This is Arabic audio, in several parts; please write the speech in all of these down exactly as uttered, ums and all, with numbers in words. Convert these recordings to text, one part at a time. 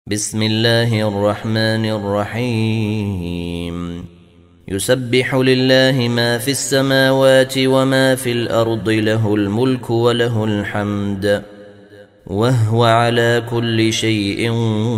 بسم الله الرحمن الرحيم يسبح لله ما في السماوات وما في الأرض له الملك وله الحمد وهو على كل شيء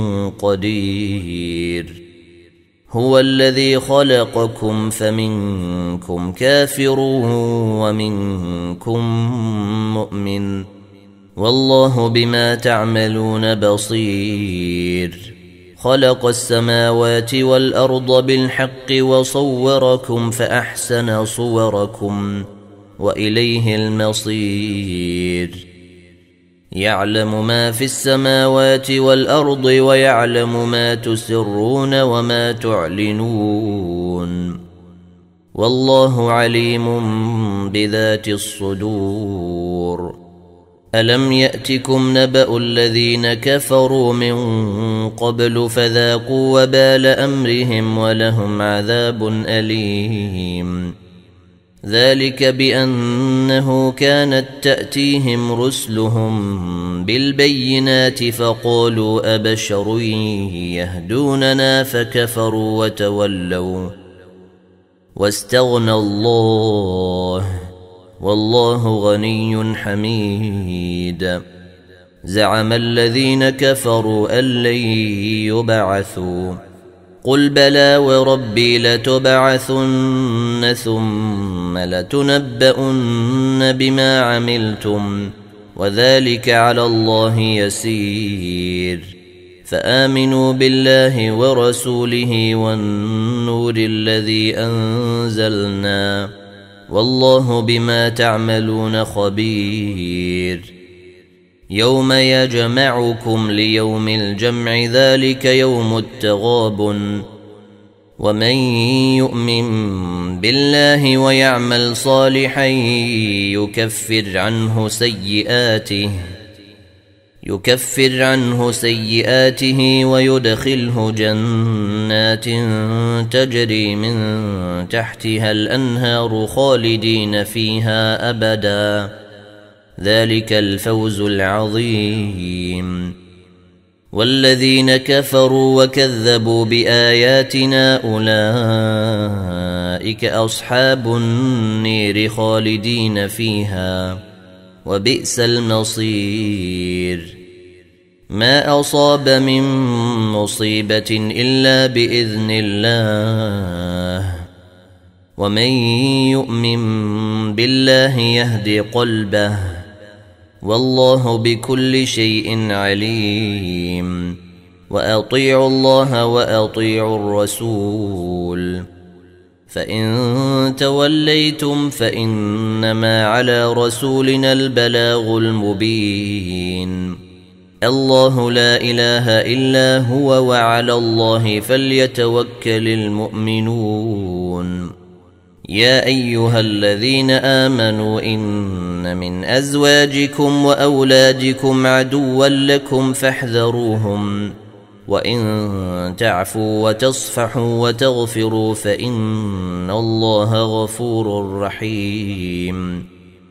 قدير هو الذي خلقكم فمنكم كافر ومنكم مؤمن والله بما تعملون بصير خلق السماوات والأرض بالحق وصوركم فأحسن صوركم وإليه المصير يعلم ما في السماوات والأرض ويعلم ما تسرون وما تعلنون والله عليم بذات الصدور ألم يأتكم نبأ الذين كفروا من قبل فذاقوا وبال أمرهم ولهم عذاب أليم ذلك بأنه كانت تأتيهم رسلهم بالبينات فقالوا أبشر يهدوننا فكفروا وتولوا واستغنى الله والله غني حميد زعم الذين كفروا أن لن يبعثوا قل بلى وربي لتبعثن ثم لتنبؤن بما عملتم وذلك على الله يسير فآمنوا بالله ورسوله والنور الذي أنزلنا والله بما تعملون خبير يوم يجمعكم ليوم الجمع ذلك يوم التغابن ومن يؤمن بالله ويعمل صالحا يكفر عنه سيئاته يكفر عنه سيئاته ويدخله جنات تجري من تحتها الأنهار خالدين فيها أبدا ذلك الفوز العظيم والذين كفروا وكذبوا بآياتنا أولئك أصحاب النير خالدين فيها وبئس المصير ما أصاب من مصيبة إلا بإذن الله ومن يؤمن بالله يهد قلبه والله بكل شيء عليم وأطيعوا الله وأطيعوا الرسول فإن توليتم فإنما على رسولنا البلاغ المبين الله لا إله إلا هو وعلى الله فليتوكل المؤمنون يا أيها الذين آمنوا إن من أزواجكم وأولادكم عدوا لكم فاحذروهم وإن تعفوا وتصفحوا وتغفروا فإن الله غفور رحيم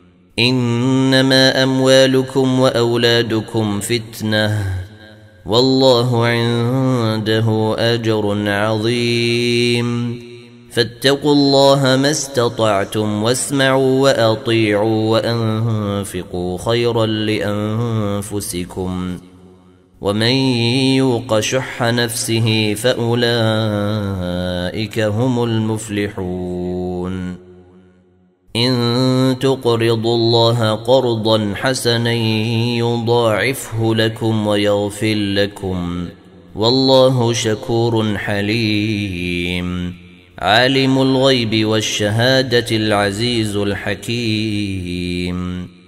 إنما أموالكم وأولادكم فتنة والله عنده أجر عظيم فاتقوا الله ما استطعتم واسمعوا وأطيعوا وأنفقوا خيرا لأنفسكم ومن يوق شح نفسه فأولئك هم المفلحون إن تقرضوا الله قرضا حسنا يضاعفه لكم ويغفر لكم والله شكور حليم عالم الغيب والشهادة العزيز الحكيم